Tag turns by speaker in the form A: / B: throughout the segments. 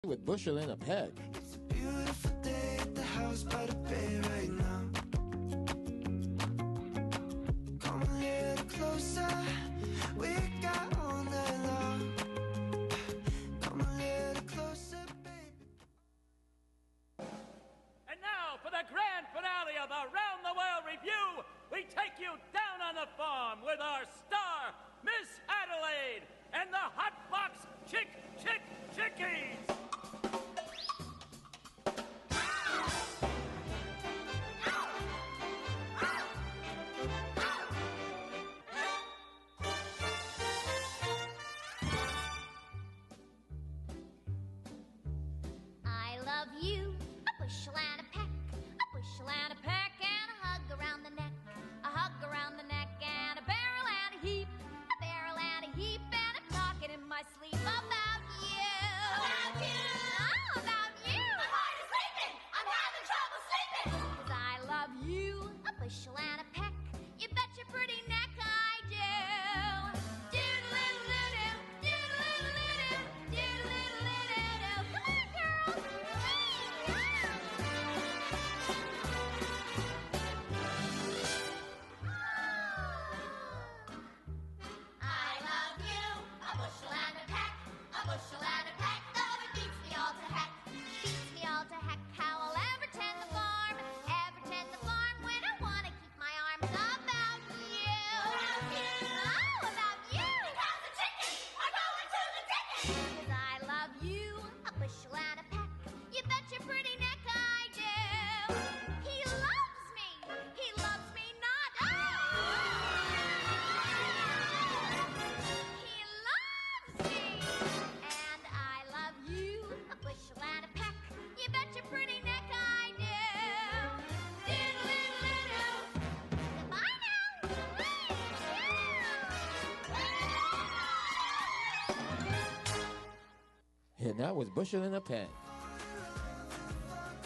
A: With Bushel in a Peck.
B: It's a beautiful day at the house by the bay right now. Come a little closer, we got all night long. Come a little closer, baby.
C: And now for the grand finale of the Round the World Review, we take you down on the farm with our star, Miss Adelaide, and the Hot Box Chickies.
D: I love you, a bushel and a peck, a bushel and a peck, and a hug around the neck, a hug around the neck, and a barrel and a heap, and I'm talking in my sleep about you. About you! Oh, about you! My heart is leaping! I'm having trouble sleeping! 'Cause I love you, a bushel and a peck, you bet your pretty neck I do. Doodle-doodle-doo, doodle-doodle-doo, doodle-doodle-doo. Come on, girls! I love you, a bushel and a peck, a bushel and a peck, though it beats me all to heck. Beats me all to heck how I'll ever tend the farm when I want to keep my arms about you. About you! Oh, about you! Because the chickens are going to the dickens! 'Cause I love you, a bushel and a peck, you bet your pretty neck I do. He loves me not. Oh! He loves me, and I love you, a bushel and a peck, you bet your pretty neck I do. Doodle-doodle-doo. Goodbye now.
A: And that was Bushel in a Peck.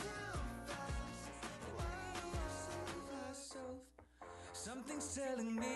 B: Something's telling me